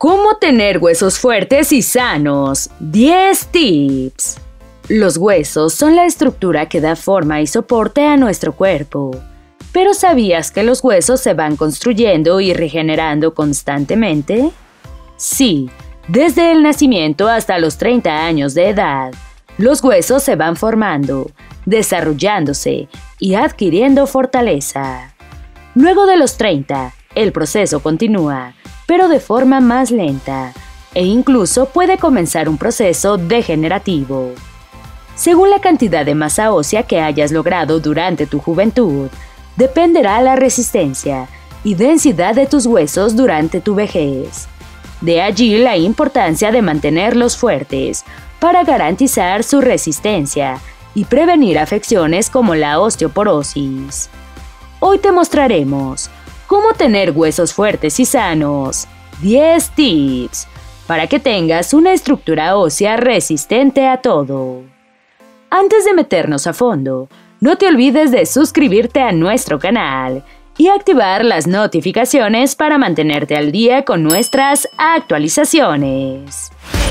¿Cómo tener huesos fuertes y sanos? 10 tips. Los huesos son la estructura que da forma y soporte a nuestro cuerpo. ¿Pero sabías que los huesos se van construyendo y regenerando constantemente? Sí, desde el nacimiento hasta los 30 años de edad, los huesos se van formando, desarrollándose y adquiriendo fortaleza. Luego de los 30, el proceso continúa, pero de forma más lenta, e incluso puede comenzar un proceso degenerativo. Según la cantidad de masa ósea que hayas logrado durante tu juventud, dependerá la resistencia y densidad de tus huesos durante tu vejez. De allí la importancia de mantenerlos fuertes para garantizar su resistencia y prevenir afecciones como la osteoporosis. Hoy te mostraremos cómo tener huesos fuertes y sanos. 10 tips para que tengas una estructura ósea resistente a todo. Antes de meternos a fondo, no te olvides de suscribirte a nuestro canal y activar las notificaciones para mantenerte al día con nuestras actualizaciones.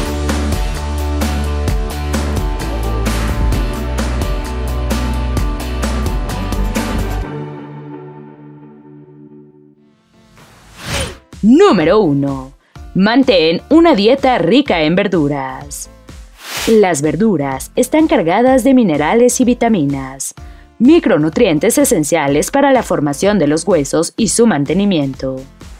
Número 1. Mantén una dieta rica en verduras. Las verduras están cargadas de minerales y vitaminas, micronutrientes esenciales para la formación de los huesos y su mantenimiento.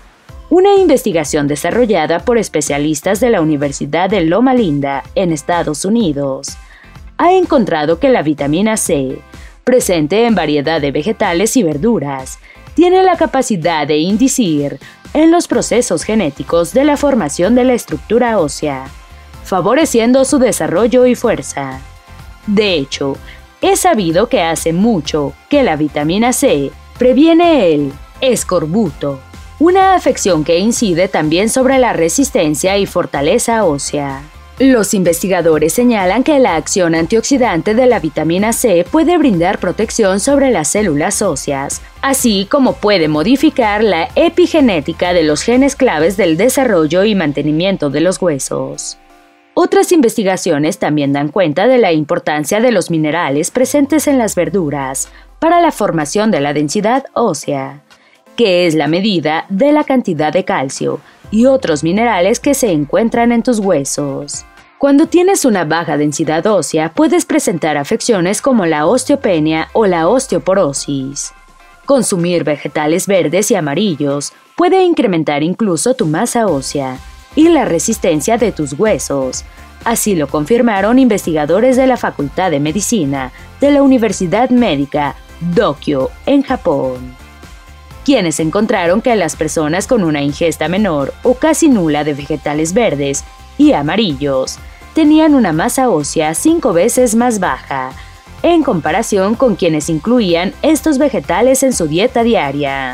Una investigación desarrollada por especialistas de la Universidad de Loma Linda, en Estados Unidos, ha encontrado que la vitamina C, presente en variedad de vegetales y verduras, tiene la capacidad de incidir en los procesos genéticos de la formación de la estructura ósea, favoreciendo su desarrollo y fuerza. De hecho, es sabido que hace mucho que la vitamina C previene el escorbuto, una afección que incide también sobre la resistencia y fortaleza ósea. Los investigadores señalan que la acción antioxidante de la vitamina C puede brindar protección sobre las células óseas, así como puede modificar la epigenética de los genes claves del desarrollo y mantenimiento de los huesos. Otras investigaciones también dan cuenta de la importancia de los minerales presentes en las verduras para la formación de la densidad ósea, que es la medida de la cantidad de calcio y otros minerales que se encuentran en tus huesos. Cuando tienes una baja densidad ósea, puedes presentar afecciones como la osteopenia o la osteoporosis. Consumir vegetales verdes y amarillos puede incrementar incluso tu masa ósea y la resistencia de tus huesos. Así lo confirmaron investigadores de la Facultad de Medicina de la Universidad Médica Tokyo, en Japón, quienes encontraron que las personas con una ingesta menor o casi nula de vegetales verdes y amarillos tenían una masa ósea 5 veces más baja, en comparación con quienes incluían estos vegetales en su dieta diaria.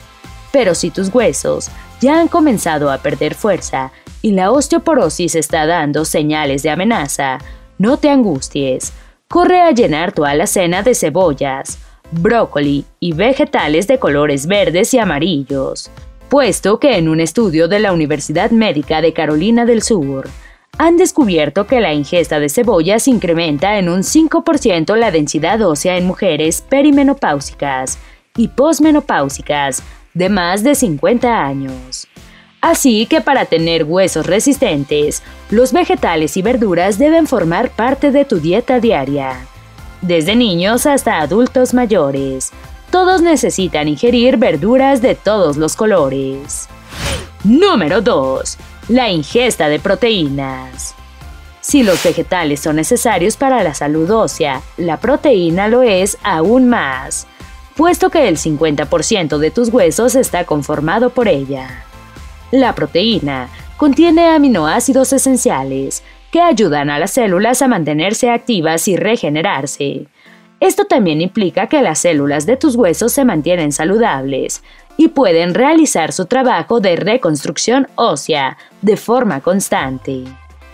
Pero si tus huesos ya han comenzado a perder fuerza y la osteoporosis está dando señales de amenaza, no te angusties. Corre a llenar tu alacena de cebollas, brócoli y vegetales de colores verdes y amarillos, puesto que en un estudio de la Universidad Médica de Carolina del Sur, han descubierto que la ingesta de cebollas incrementa en un 5% la densidad ósea en mujeres perimenopáusicas y posmenopáusicas de más de 50 años. Así que para tener huesos resistentes, los vegetales y verduras deben formar parte de tu dieta diaria. Desde niños hasta adultos mayores, todos necesitan ingerir verduras de todos los colores. Número 2. La ingesta de proteínas. Si los vegetales son necesarios para la salud ósea, la proteína lo es aún más, puesto que el 50% de tus huesos está conformado por ella. La proteína contiene aminoácidos esenciales que ayudan a las células a mantenerse activas y regenerarse. Esto también implica que las células de tus huesos se mantienen saludables y pueden realizar su trabajo de reconstrucción ósea de forma constante.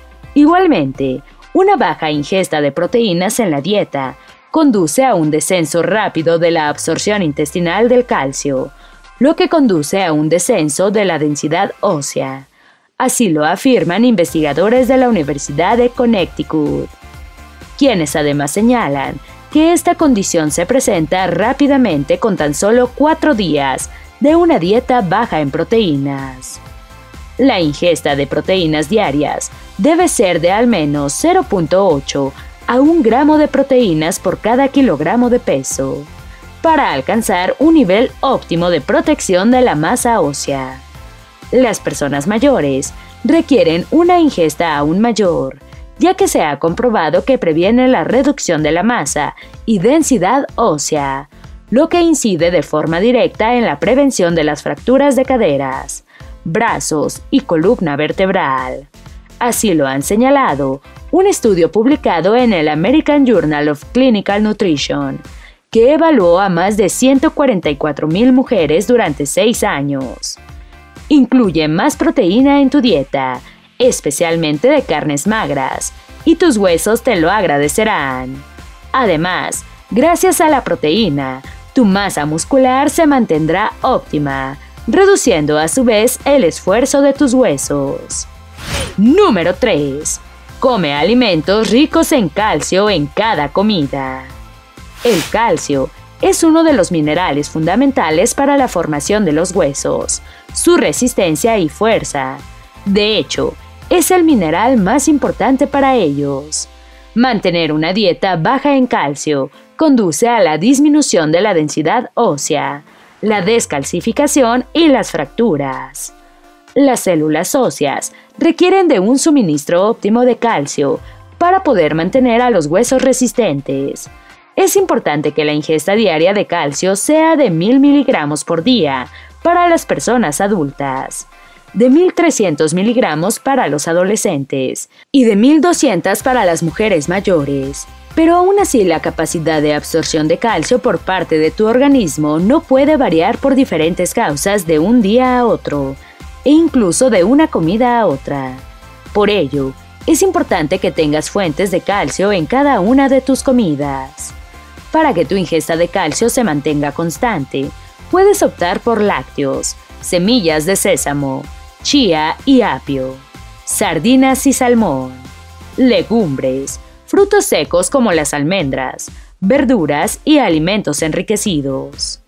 Igualmente, una baja ingesta de proteínas en la dieta conduce a un descenso rápido de la absorción intestinal del calcio, lo que conduce a un descenso de la densidad ósea. Así lo afirman investigadores de la Universidad de Connecticut, quienes además señalan que esta condición se presenta rápidamente con tan solo 4 días de una dieta baja en proteínas. La ingesta de proteínas diarias debe ser de al menos 0.8 a 1 gramo de proteínas por cada kilogramo de peso, para alcanzar un nivel óptimo de protección de la masa ósea. Las personas mayores requieren una ingesta aún mayor, ya que se ha comprobado que previene la reducción de la masa y densidad ósea, lo que incide de forma directa en la prevención de las fracturas de caderas, brazos y columna vertebral. Así lo han señalado un estudio publicado en el American Journal of Clinical Nutrition, que evaluó a más de 144,000 mujeres durante 6 años. Incluye más proteína en tu dieta, especialmente de carnes magras, y tus huesos te lo agradecerán. Además, gracias a la proteína, tu masa muscular se mantendrá óptima, reduciendo a su vez el esfuerzo de tus huesos. Número 3. Come alimentos ricos en calcio en cada comida. El calcio es uno de los minerales fundamentales para la formación de los huesos, su resistencia y fuerza. De hecho, es el mineral más importante para ellos. Mantener una dieta baja en calcio conduce a la disminución de la densidad ósea, la descalcificación y las fracturas. Las células óseas requieren de un suministro óptimo de calcio para poder mantener a los huesos resistentes. Es importante que la ingesta diaria de calcio sea de 1,000 miligramos por día para las personas adultas, de 1,300 miligramos para los adolescentes y de 1,200 para las mujeres mayores. Pero aún así la capacidad de absorción de calcio por parte de tu organismo no puede variar por diferentes causas de un día a otro, e incluso de una comida a otra. Por ello, es importante que tengas fuentes de calcio en cada una de tus comidas. Para que tu ingesta de calcio se mantenga constante, puedes optar por lácteos, semillas de sésamo, chía y apio, sardinas y salmón, legumbres, frutos secos como las almendras, verduras y alimentos enriquecidos.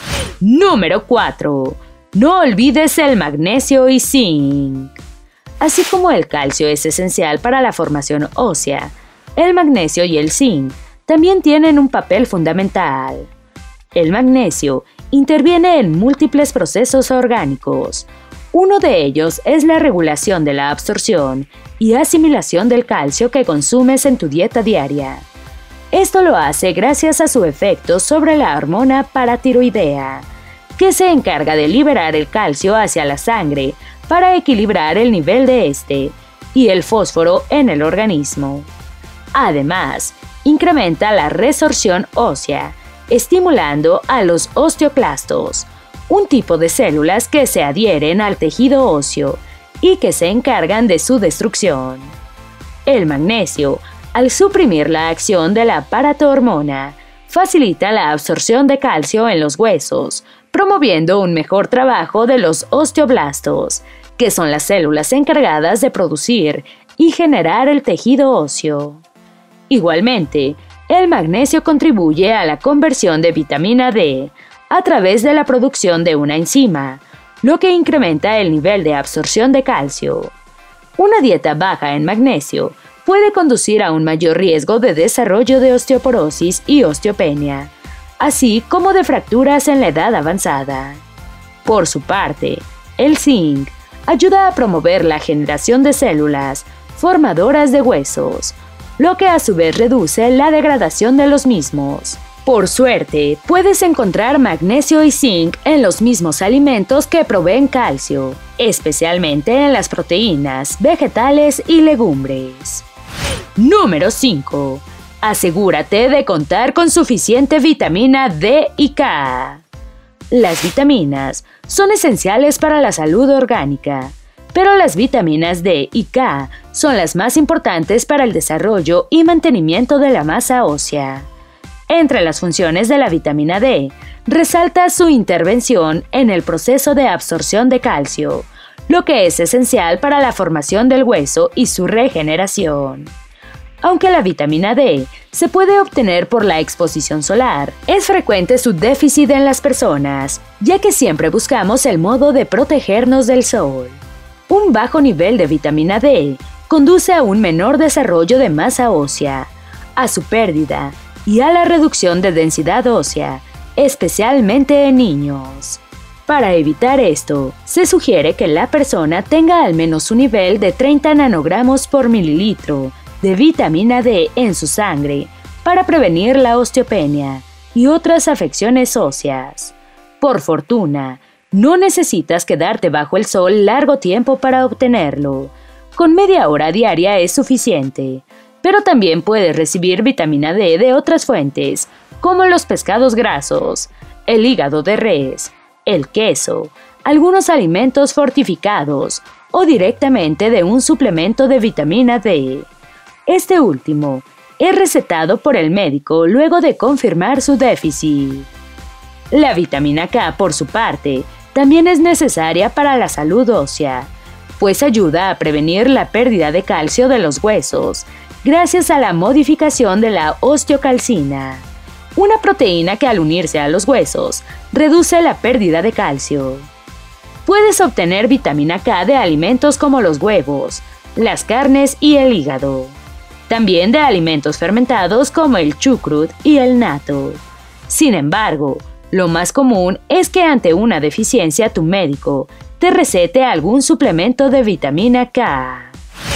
Número 4. No olvides el magnesio y zinc. Así como el calcio es esencial para la formación ósea, el magnesio y el zinc también tienen un papel fundamental. El magnesio interviene en múltiples procesos orgánicos. Uno de ellos es la regulación de la absorción y asimilación del calcio que consumes en tu dieta diaria. Esto lo hace gracias a su efecto sobre la hormona paratiroidea, que se encarga de liberar el calcio hacia la sangre para equilibrar el nivel de este y el fósforo en el organismo. Además, incrementa la resorción ósea, estimulando a los osteoclastos, un tipo de células que se adhieren al tejido óseo y que se encargan de su destrucción. El magnesio, al suprimir la acción de la paratohormona, facilita la absorción de calcio en los huesos, promoviendo un mejor trabajo de los osteoblastos, que son las células encargadas de producir y generar el tejido óseo. Igualmente, el magnesio contribuye a la conversión de vitamina D a través de la producción de una enzima, lo que incrementa el nivel de absorción de calcio. Una dieta baja en magnesio puede conducir a un mayor riesgo de desarrollo de osteoporosis y osteopenia, así como de fracturas en la edad avanzada. Por su parte, el zinc ayuda a promover la generación de células formadoras de huesos, lo que a su vez reduce la degradación de los mismos. Por suerte, puedes encontrar magnesio y zinc en los mismos alimentos que proveen calcio, especialmente en las proteínas, vegetales y legumbres. Número 5. Asegúrate de contar con suficiente vitamina D y K. Las vitaminas son esenciales para la salud orgánica, pero las vitaminas D y K son las más importantes para el desarrollo y mantenimiento de la masa ósea. Entre las funciones de la vitamina D, resalta su intervención en el proceso de absorción de calcio, lo que es esencial para la formación del hueso y su regeneración. Aunque la vitamina D se puede obtener por la exposición solar, es frecuente su déficit en las personas, ya que siempre buscamos el modo de protegernos del sol. Un bajo nivel de vitamina D conduce a un menor desarrollo de masa ósea, a su pérdida y a la reducción de densidad ósea, especialmente en niños. Para evitar esto, se sugiere que la persona tenga al menos un nivel de 30 nanogramos por mililitro de vitamina D en su sangre para prevenir la osteopenia y otras afecciones óseas. Por fortuna, no necesitas quedarte bajo el sol largo tiempo para obtenerlo. Con media hora diaria es suficiente, pero también puedes recibir vitamina D de otras fuentes, como los pescados grasos, el hígado de res, el queso, algunos alimentos fortificados o directamente de un suplemento de vitamina D. Este último es recetado por el médico luego de confirmar su déficit. La vitamina K, por su parte, también es necesaria para la salud ósea, pues ayuda a prevenir la pérdida de calcio de los huesos, gracias a la modificación de la osteocalcina, una proteína que al unirse a los huesos reduce la pérdida de calcio. Puedes obtener vitamina K de alimentos como los huevos, las carnes y el hígado. También de alimentos fermentados como el chucrut y el natto. Sin embargo, lo más común es que ante una deficiencia tu médico te recete algún suplemento de vitamina K.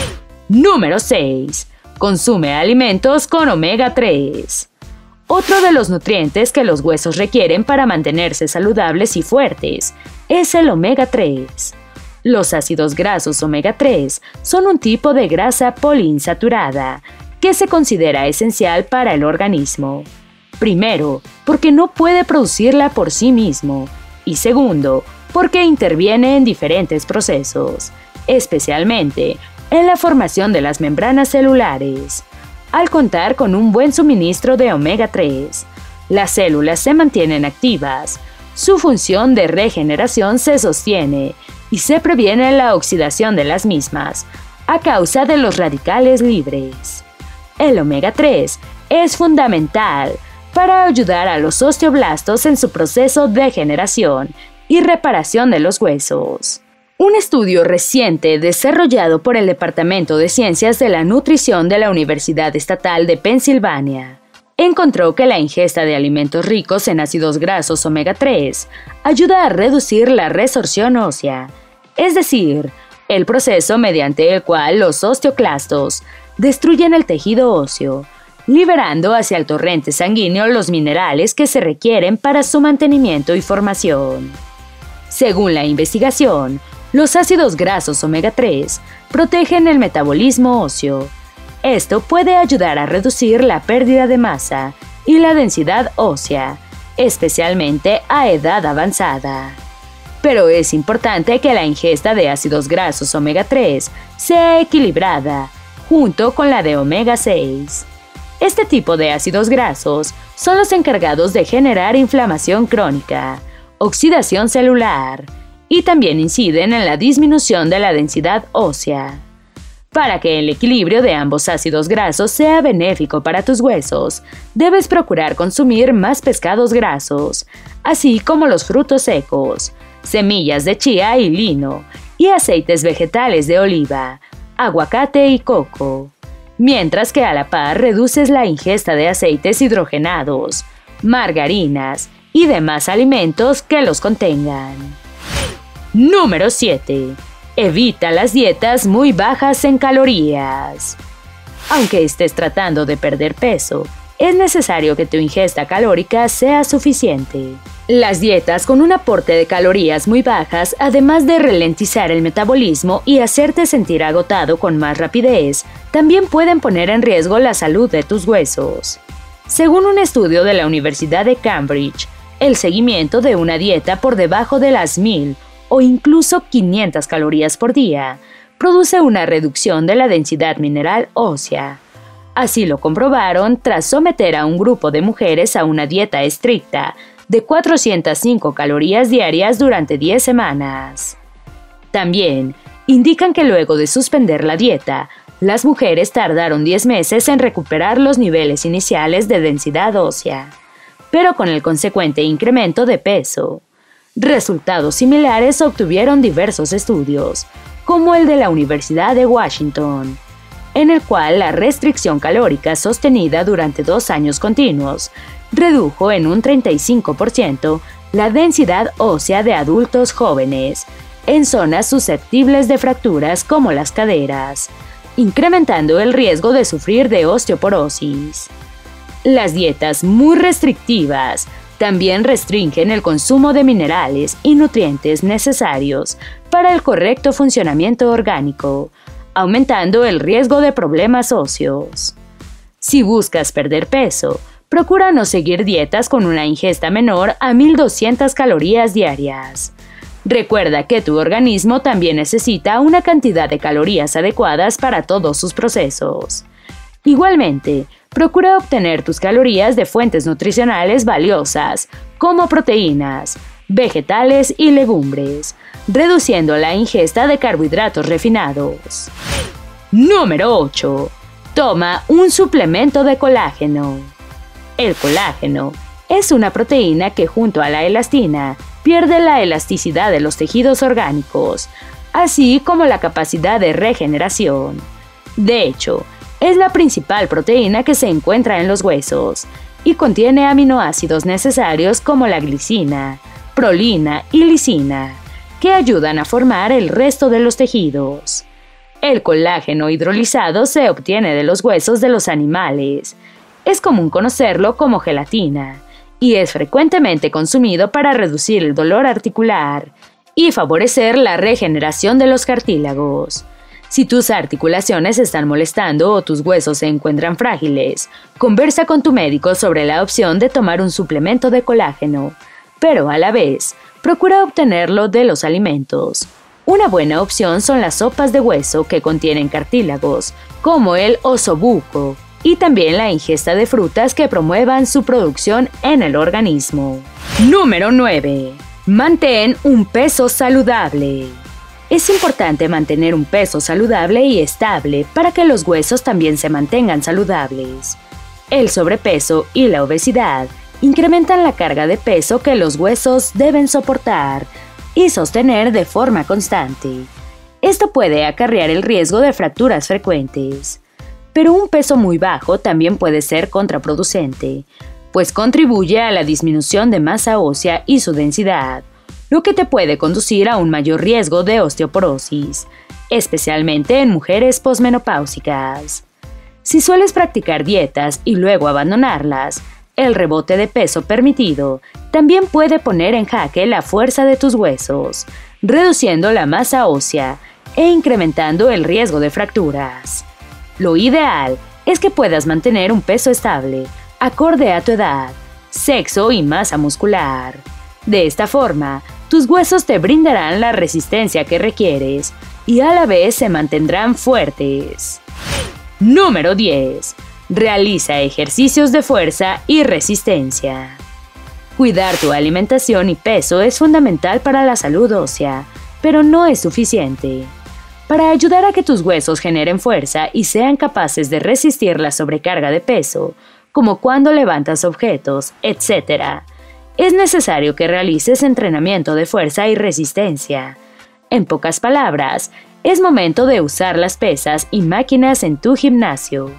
Número 6. Consume alimentos con omega 3. Otro de los nutrientes que los huesos requieren para mantenerse saludables y fuertes es el omega 3. Los ácidos grasos omega 3 son un tipo de grasa poliinsaturada que se considera esencial para el organismo. Primero, porque no puede producirla por sí mismo, y segundo, porque interviene en diferentes procesos, especialmente en la formación de las membranas celulares. Al contar con un buen suministro de omega 3, las células se mantienen activas, su función de regeneración se sostiene y se previene la oxidación de las mismas a causa de los radicales libres. El omega 3 es fundamental para ayudar a los osteoblastos en su proceso de generación y reparación de los huesos. Un estudio reciente desarrollado por el Departamento de Ciencias de la Nutrición de la Universidad Estatal de Pensilvania encontró que la ingesta de alimentos ricos en ácidos grasos omega 3 ayuda a reducir la resorción ósea, es decir, el proceso mediante el cual los osteoclastos destruyen el tejido óseo, liberando hacia el torrente sanguíneo los minerales que se requieren para su mantenimiento y formación. Según la investigación, los ácidos grasos omega 3 protegen el metabolismo óseo. Esto puede ayudar a reducir la pérdida de masa y la densidad ósea, especialmente a edad avanzada. Pero es importante que la ingesta de ácidos grasos omega 3 sea equilibrada, junto con la de omega 6. Este tipo de ácidos grasos son los encargados de generar inflamación crónica, oxidación celular, y también inciden en la disminución de la densidad ósea. Para que el equilibrio de ambos ácidos grasos sea benéfico para tus huesos, debes procurar consumir más pescados grasos, así como los frutos secos, semillas de chía y lino, y aceites vegetales de oliva, aguacate y coco. Mientras que a la par reduces la ingesta de aceites hidrogenados, margarinas y demás alimentos que los contengan. Número 7. Evita las dietas muy bajas en calorías. Aunque estés tratando de perder peso, es necesario que tu ingesta calórica sea suficiente. Las dietas con un aporte de calorías muy bajas, además de ralentizar el metabolismo y hacerte sentir agotado con más rapidez, también pueden poner en riesgo la salud de tus huesos. Según un estudio de la Universidad de Cambridge, el seguimiento de una dieta por debajo de las 1000 o incluso 500 calorías por día produce una reducción de la densidad mineral ósea. Así lo comprobaron tras someter a un grupo de mujeres a una dieta estricta de 405 calorías diarias durante 10 semanas. También indican que luego de suspender la dieta, las mujeres tardaron 10 meses en recuperar los niveles iniciales de densidad ósea, pero con el consecuente incremento de peso. Resultados similares obtuvieron diversos estudios, como el de la Universidad de Washington, en el cual la restricción calórica sostenida durante 2 años continuos redujo en un 35% la densidad ósea de adultos jóvenes en zonas susceptibles de fracturas como las caderas, incrementando el riesgo de sufrir de osteoporosis. Las dietas muy restrictivas también restringen el consumo de minerales y nutrientes necesarios para el correcto funcionamiento orgánico, aumentando el riesgo de problemas óseos. Si buscas perder peso, procura no seguir dietas con una ingesta menor a 1.200 calorías diarias. Recuerda que tu organismo también necesita una cantidad de calorías adecuadas para todos sus procesos. Igualmente, procura obtener tus calorías de fuentes nutricionales valiosas, como proteínas, vegetales y legumbres, reduciendo la ingesta de carbohidratos refinados. Número 8. Toma un suplemento de colágeno. El colágeno es una proteína que junto a la elastina pierde la elasticidad de los tejidos orgánicos, así como la capacidad de regeneración. De hecho, es la principal proteína que se encuentra en los huesos y contiene aminoácidos necesarios como la glicina, prolina y lisina, que ayudan a formar el resto de los tejidos. El colágeno hidrolizado se obtiene de los huesos de los animales. Es común conocerlo como gelatina y es frecuentemente consumido para reducir el dolor articular y favorecer la regeneración de los cartílagos. Si tus articulaciones están molestando o tus huesos se encuentran frágiles, conversa con tu médico sobre la opción de tomar un suplemento de colágeno, pero a la vez, procura obtenerlo de los alimentos. Una buena opción son las sopas de hueso que contienen cartílagos, como el osobuco, y también la ingesta de frutas que promuevan su producción en el organismo. Número 9. Mantén un peso saludable. Es importante mantener un peso saludable y estable para que los huesos también se mantengan saludables. El sobrepeso y la obesidad incrementan la carga de peso que los huesos deben soportar y sostener de forma constante. Esto puede acarrear el riesgo de fracturas frecuentes. Pero un peso muy bajo también puede ser contraproducente, pues contribuye a la disminución de masa ósea y su densidad, lo que te puede conducir a un mayor riesgo de osteoporosis, especialmente en mujeres posmenopáusicas. Si sueles practicar dietas y luego abandonarlas, el rebote de peso permitido también puede poner en jaque la fuerza de tus huesos, reduciendo la masa ósea e incrementando el riesgo de fracturas. Lo ideal es que puedas mantener un peso estable, acorde a tu edad, sexo y masa muscular. De esta forma, tus huesos te brindarán la resistencia que requieres y a la vez se mantendrán fuertes. Número 10. Realiza ejercicios de fuerza y resistencia. Cuidar tu alimentación y peso es fundamental para la salud ósea, pero no es suficiente. Para ayudar a que tus huesos generen fuerza y sean capaces de resistir la sobrecarga de peso, como cuando levantas objetos, etc., es necesario que realices entrenamiento de fuerza y resistencia. En pocas palabras, es momento de usar las pesas y máquinas en tu gimnasio.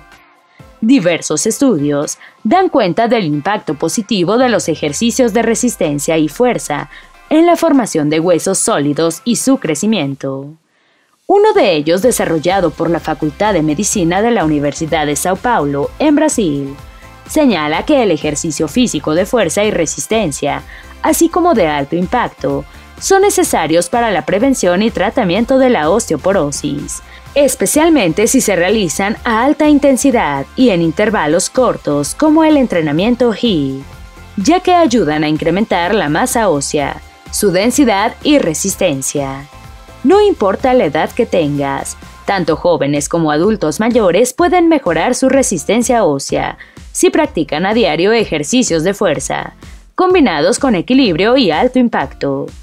Diversos estudios dan cuenta del impacto positivo de los ejercicios de resistencia y fuerza en la formación de huesos sólidos y su crecimiento. Uno de ellos, desarrollado por la Facultad de Medicina de la Universidad de São Paulo, en Brasil, señala que el ejercicio físico de fuerza y resistencia, así como de alto impacto, son necesarios para la prevención y tratamiento de la osteoporosis, especialmente si se realizan a alta intensidad y en intervalos cortos como el entrenamiento HIIT, ya que ayudan a incrementar la masa ósea, su densidad y resistencia. No importa la edad que tengas, tanto jóvenes como adultos mayores pueden mejorar su resistencia ósea si practican a diario ejercicios de fuerza, combinados con equilibrio y alto impacto.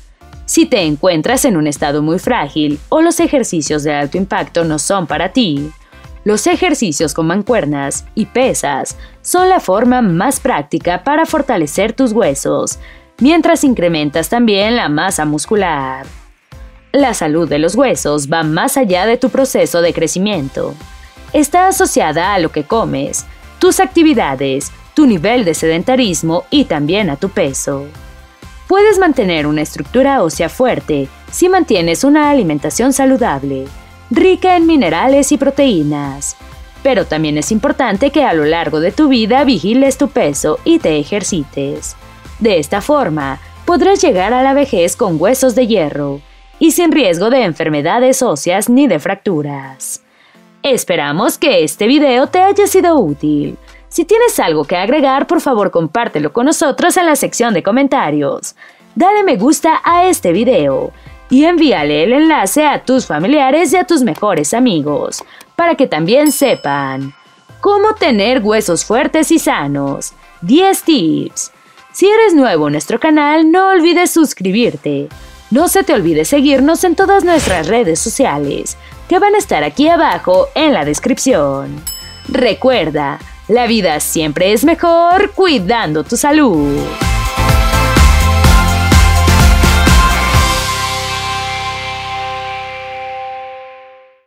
Si te encuentras en un estado muy frágil o los ejercicios de alto impacto no son para ti, los ejercicios con mancuernas y pesas son la forma más práctica para fortalecer tus huesos, mientras incrementas también la masa muscular. La salud de los huesos va más allá de tu proceso de crecimiento. Está asociada a lo que comes, tus actividades, tu nivel de sedentarismo y también a tu peso. Puedes mantener una estructura ósea fuerte si mantienes una alimentación saludable, rica en minerales y proteínas. Pero también es importante que a lo largo de tu vida vigiles tu peso y te ejercites. De esta forma, podrás llegar a la vejez con huesos de hierro y sin riesgo de enfermedades óseas ni de fracturas. Esperamos que este video te haya sido útil. Si tienes algo que agregar, por favor compártelo con nosotros en la sección de comentarios. Dale me gusta a este video y envíale el enlace a tus familiares y a tus mejores amigos, para que también sepan cómo tener huesos fuertes y sanos. 10 tips. Si eres nuevo en nuestro canal, no olvides suscribirte. No se te olvide seguirnos en todas nuestras redes sociales, que van a estar aquí abajo en la descripción. Recuerda, la vida siempre es mejor cuidando tu salud.